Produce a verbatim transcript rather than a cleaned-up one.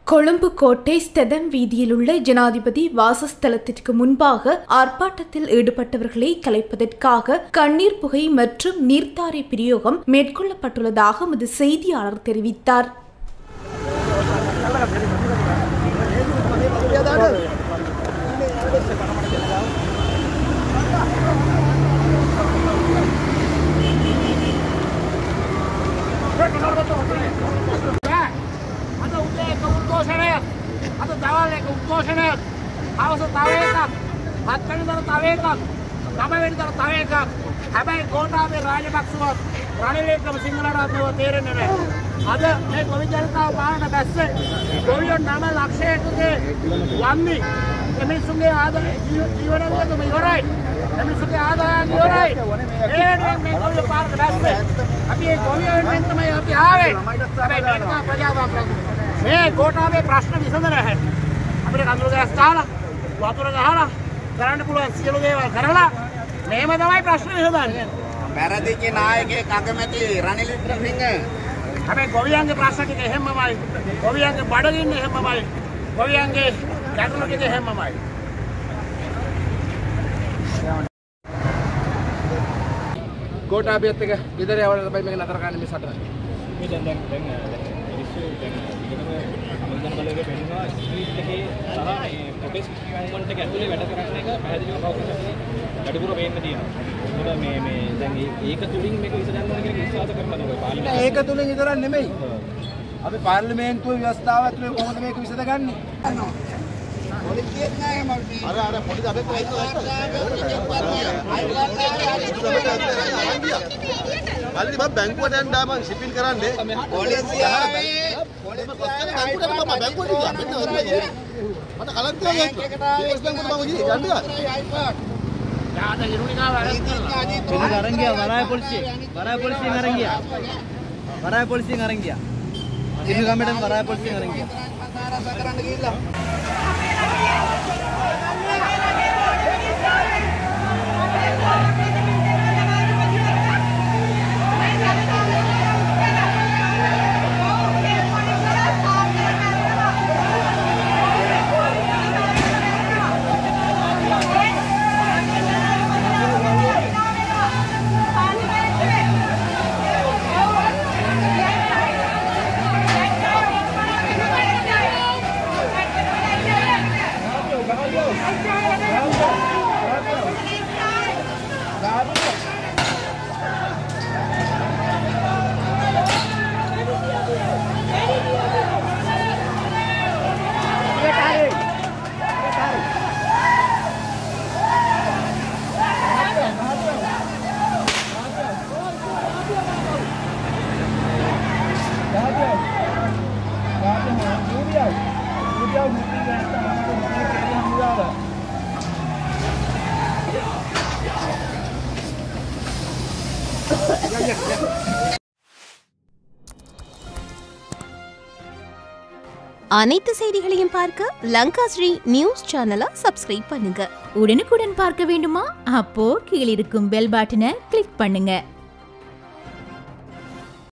கொழும்பு கோட்டை ஸ்தெதம் வீதியில் உள்ள ஜனாதிபதி வாசஸ்தலத்திற்கு முன்பாக ஆர்ப்பாட்டத்தில் ஈடுபட்டவர்களை கலைப்பதற்காக கண்ணீர் புகை மற்றும் நீர்த்தாரை பிரயோகம் மேற்கொள்ளப்பட்டுள்ளதாக எமது செய்தியாளர் தெரிவித்தார். आता दवाल एक उद्घोषण आहे हवस तवे एकक हत्तणी दर तवे एकक नमवेडी दर तवे एकक හැබැයි ගෝඨාභය රාජපක්ෂවත් රනිල් වික්‍රම සිංහලට මේව තේරෙන්නේ නැහැ. අද මේ කොවි ජනතාව පාරට බැස්සේ කොවියෝ නම ලක්ෂයකගේ වන්දි එමිසුන්ගේ ආදාය ජීවනයක ඉවරයි. එමිසුන්ගේ ආදායන් ඉවරයි. ඒකෙන් මේ කොවියෝ පාරට බැස්සේ අපි මේ කොවියෝ වෙනුවෙන් තමයි අපි ආවේ. හැබැයි මේක ප්‍රජාවක් මේ ගෝඨාභය ප්‍රශ්න විසඳ නැහැ. අපිට කඳුළු ගෑස් දාලා වතුර ගහලා කරන්න පුළුවන් සියලු දේවල් කරලා මේම තමයි ප්‍රශ්න විසඳන්නේ. පැරදිච්ච නායකයෙක් අගමැති රනිල් වික්‍රමසිංහ. හැබැයි ගොවියන්ගේ ප්‍රශ්න ටික එහෙමමයි. ගොවියන්ගේ බඩගින්න එහෙමමයි. ගොවියන්ගේ ගැටලු ටික එහෙමමයි. ගෝඨාභයත් එක ගෙදර යවලා තමයි මේක නතර කරන්න මේ සටන. මේ දැන් දැන් දැන් මිනිස්සු දැන් ඉගෙනම මුල්දන් බලයේ පෙන්නනවා ස්ට්‍රීට් එකේ සහ මේ ප්‍රොටෙස්ට් මූවමන්ට් එක ඇතුලේ වැඩ කරන එක පැහැදිලිව කවුරුත් වැඩිපුර වෙන්න තියෙනවා. මොකද මේ මේ දැන් ඒක තුලින් මේක විසඳන්න ඕන කියන විශ්වාස කරනවා නේද පාර්ලිමේන්තුව. ඒක තුලින් විතරක් නෙමෙයි. අපි පාර්ලිමේන්තුවේ ව්‍යවස්ථාව ඇතුලේ කොහොමද මේක විසඳගන්නේ? පොලිසියෙන් නෑ මම අර අර පොලිස් අබේ මල්ලි මම බැංකුවට යන්න ආ මම ෂිපින් කරන්නේ පොලිසිය ආවේ පොලිසිය බැංකුවට මම බැංකුවට ගියා මෙන්න ඔතනයි මට කලක් තියලා ඒස් බැංකුවට මම ගියේ යන්න ගියා යාද හිරුණිකා වැඩ කරලා පොලිස් අරන් ගියා වරාය පොලිසිය වරාය පොලිසියෙන් අරන් ගියා වරාය පොලිසියෙන් අරන් ගියා ඉන්න ගමෙන් වරාය පොලිසියෙන් අරන් ගියා ආරක්ෂා කරන්න ගිහිල්ලා அனைத்து செய்திகளையும் பார்க்க லங்கா ஸ்ரீ நியூஸ் சேனலை சப்ஸ்கிரைப் பண்ணுங்க. உடனுக்குடன் பார்க்க வேண்டுமா? அப்போ கீழிருக்கும் பெல் பட்டனை கிளிக் பண்ணுங்க.